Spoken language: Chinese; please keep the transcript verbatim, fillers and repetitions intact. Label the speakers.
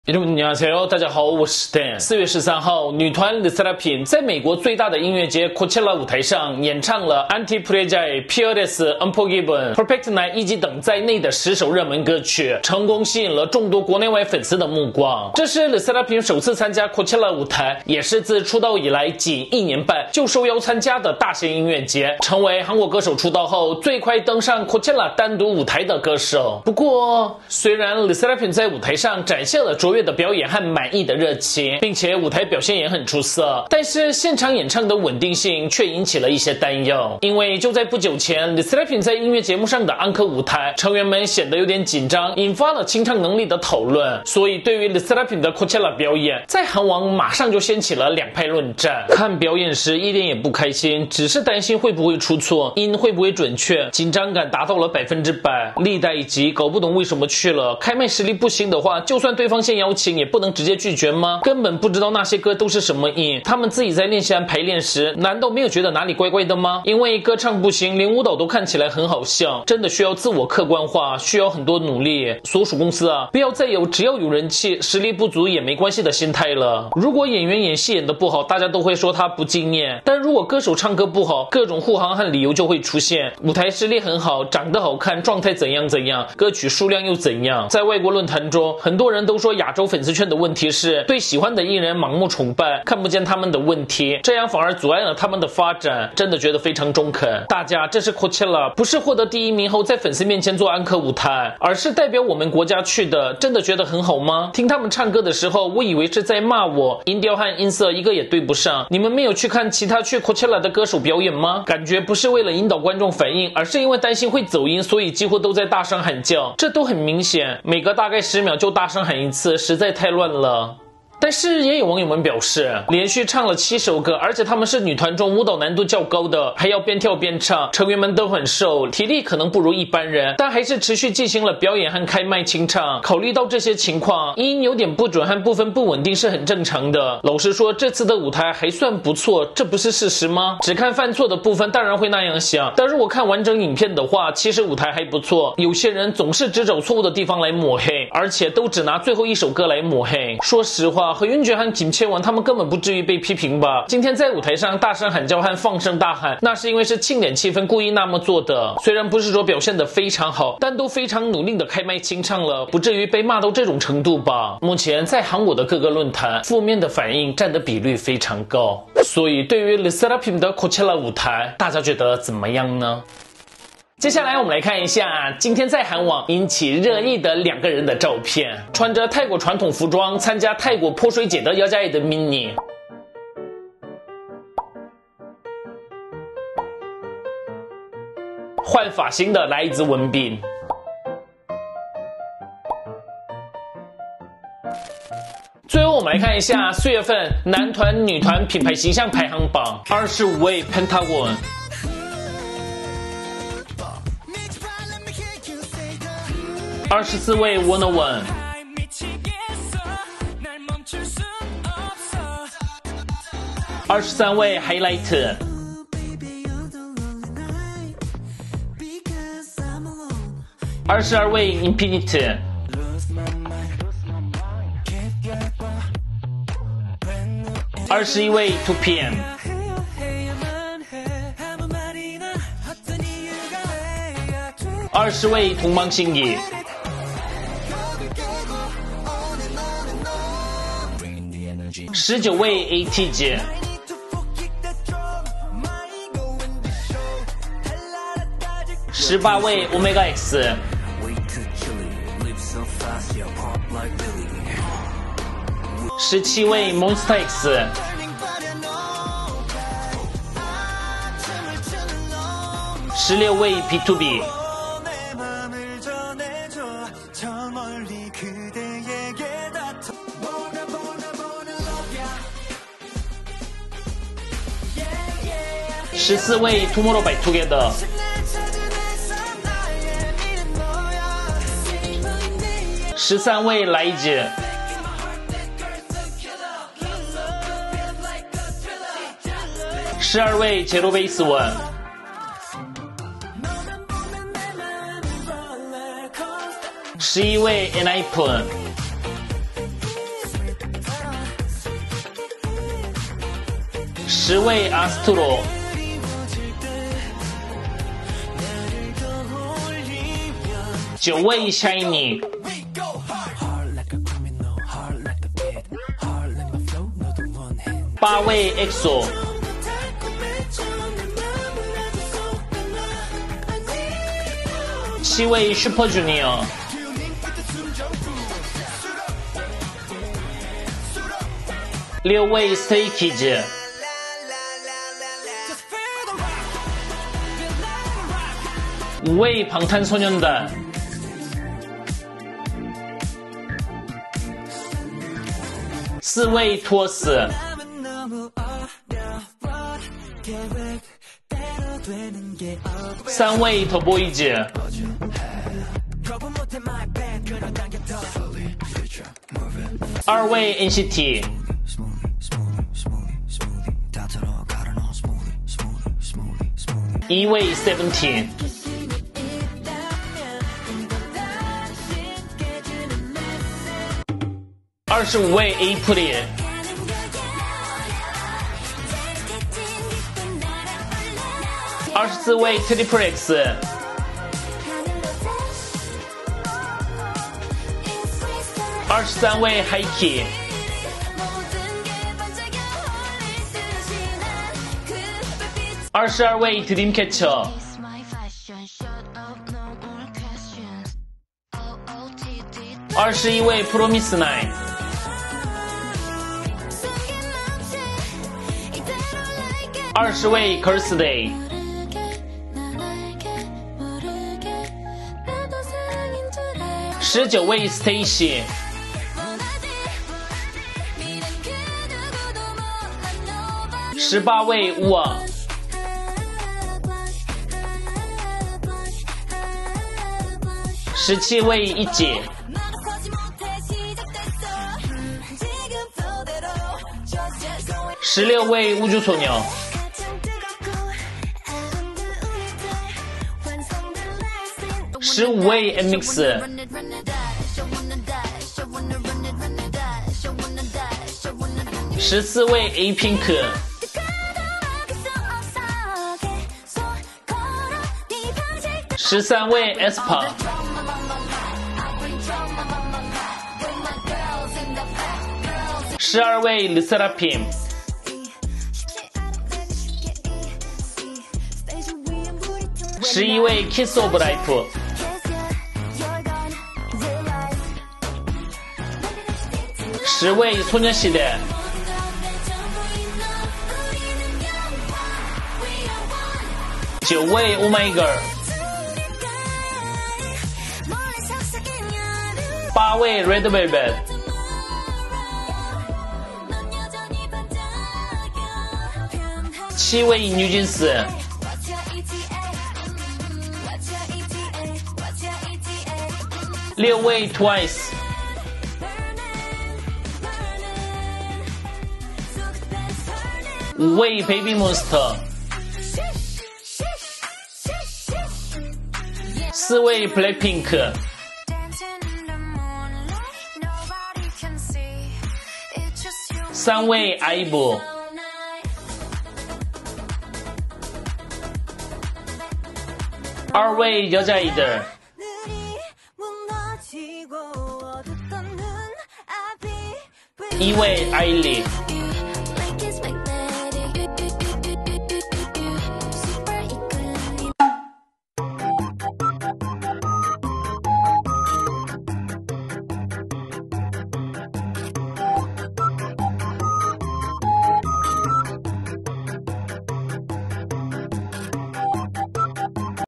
Speaker 1: 여러분안녕하세요，大家好，我是 Dan。四月十三号，女团 Le Sserafim 在美国最大的音乐节 Coachella 舞台上演唱了 Anti-Fragile、Peerless、Unforgiven、Perfect Night 以及等在内的十首热门歌曲，成功吸引了众多国内外粉丝的目光。这是 Le Sserafim 首次参加 Coachella 舞台，也是自出道以来仅一年半就受邀参加的大型音乐节，成为韩国歌手出道后最快登上 Coachella 单独舞台的歌手。不过，虽然 Le Sserafim 在舞台上展现了卓越的表演和满意的热情，并且舞台表现也很出色，但是现场演唱的稳定性却引起了一些担忧。因为就在不久前 Le Sserafim 在音乐节目上的安可舞台，成员们显得有点紧张，引发了清唱能力的讨论。所以对于 Le Sserafim 的 Coachella 表演，在韩网马上就掀起了两派论战。看表演时一点也不开心，只是担心会不会出错，音会不会准确，紧张感达到了百分之百。历代以及搞不懂为什么去了，开麦实力不行的话，就算对方先邀请也不能直接拒绝吗？根本不知道那些歌都是什么音，他们自己在练习和排练时，难道没有觉得哪里怪怪的吗？因为歌唱不行，连舞蹈都看起来很好笑，真的需要自我客观化，需要很多努力。所属公司啊，不要再有只要有人气，实力不足也没关系的心态了。如果演员演戏演得不好，大家都会说他不敬业，但如果歌手唱歌不好，各种护航和理由就会出现。舞台实力很好，长得好看，状态怎样怎样，歌曲数量又怎样？在外国论坛中，很多人都说亚洲粉丝圈的问题是对喜欢的艺人盲目崇拜，看不见他们的问题，这样反而阻碍了他们的发展，真的觉得非常中肯。大家，这是 Coachella， 不是获得第一名后在粉丝面前做安可舞台，而是代表我们国家去的，真的觉得很好吗？听他们唱歌的时候，我以为是在骂我，音调和音色一个也对不上。你们没有去看其他去 Coachella 的歌手表演吗？感觉不是为了引导观众反应，而是因为担心会走音，所以几乎都在大声喊叫，这都很明显，每隔大概十秒就大声喊一次，实在太乱了。但是也有网友们表示，连续唱了七首歌，而且他们是女团中舞蹈难度较高的，还要边跳边唱，成员们都很瘦，体力可能不如一般人，但还是持续进行了表演和开麦清唱。考虑到这些情况，音有点不准和部分不稳定是很正常的。老实说，这次的舞台还算不错，这不是事实吗？只看犯错的部分当然会那样想，但如果看完整影片的话，其实舞台还不错。有些人总是只找错误的地方来抹黑，而且都只拿最后一首歌来抹黑。说实话，和윤주和김채원他们根本不至于被批评吧。今天在舞台上大声喊叫和放声大喊，那是因为是庆典气氛故意那么做的。虽然不是说表现得非常好，但都非常努力的开麦清唱了，不至于被骂到这种程度吧。目前在韩国的各个论坛，负面的反应占的比率非常高。所以对于 Le Sserafim 的 Coachella 舞台，大家觉得怎么样呢？接下来我们来看一下今天在韩网引起热议的两个人的照片。穿着泰国传统服装参加泰国泼水节的여자애的 Minnie， 换发型的来自文彬。最后我们来看一下四月份男团女团品牌形象排行榜，二十五位 Pentagon，二十四位 One Oh One， 二十三位 Highlight， 二十二位 Infinite， 二十一位 two P M， 二十位동방신기，十九位 A T G， 十八位 Omega X， 十七位 Monster X， 十六位 B to B，十四位 Tomorrow by Together， 十三位 Rise， 十二位 Zero Base One， 十一位 Enhypen， 十位阿斯特罗，九位 Shiny， 八位 E X O， 七位 Super Junior， 六位 Stray Kids， 五位방탄소년단，四位托斯，三位더보이즈，二位 N C T，一位 Seventeen， 二十五位 April， 二十四位 Triple X， 二十三位 Hiki， 二十二位 Dreamcatcher， 二十一位 Promise Nine， 二十位 Curse Day， 十九位 Stacy， 十八位 乌啊，十七位一姐，十六位우주소녀，十五位 M X， 十四位 A Pink， 十三位 aespa， 十二位 Le Sserafim， 十一位 Kiss of Life， 十位소녀시대，九位 Oh My Girl， 八位 Red Velvet， 七位 NewJeans， 六位 Twice， 五位 Baby Monster， 四位 Blackpink， 三位 아이브， 二位여자아이들， 一位艾莉。